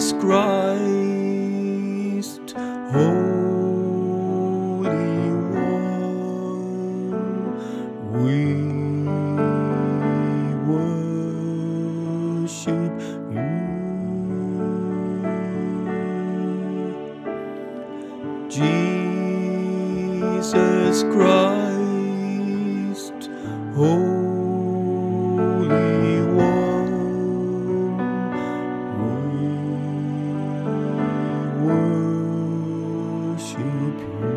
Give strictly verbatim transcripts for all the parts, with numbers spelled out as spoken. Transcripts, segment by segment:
Jesus Christ, Holy One, we worship you. Jesus Christ, Holy One, we worship you.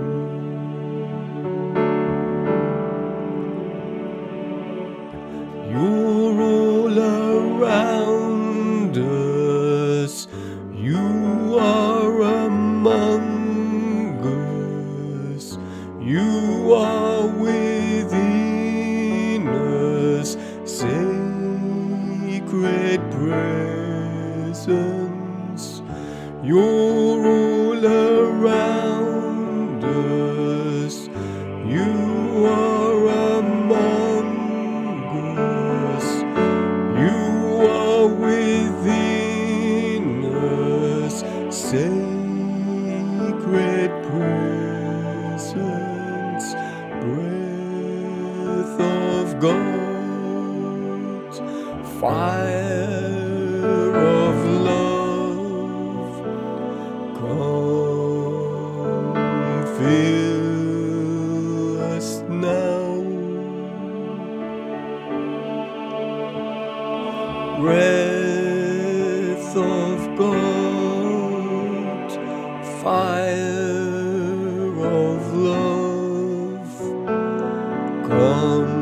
You're all around us, you are among us, you are within us, sacred presence. You're all around us, you are among us, you are within us, sacred presence, breath of God, fire of love, come fill us now. Breath of God, fire of love, come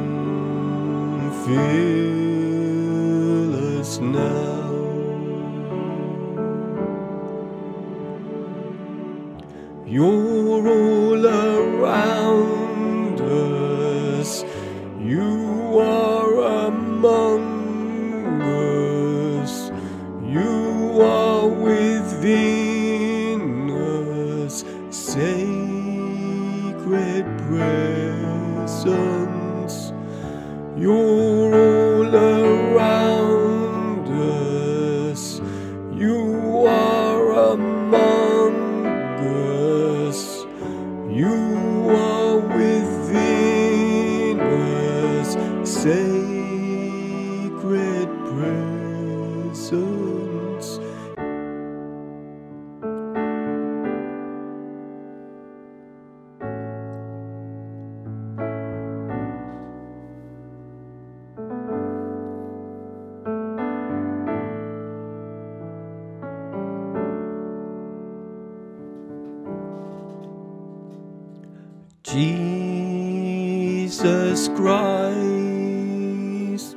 fill us now. You're all around us, you are among us, you are within us, sacred presence. You're all around us, you are among us, you are within us, sacred presence. Jesus Christ,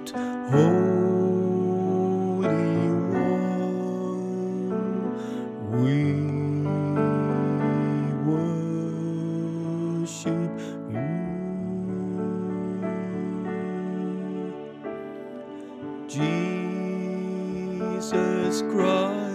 Holy One, we worship you. Jesus Christ,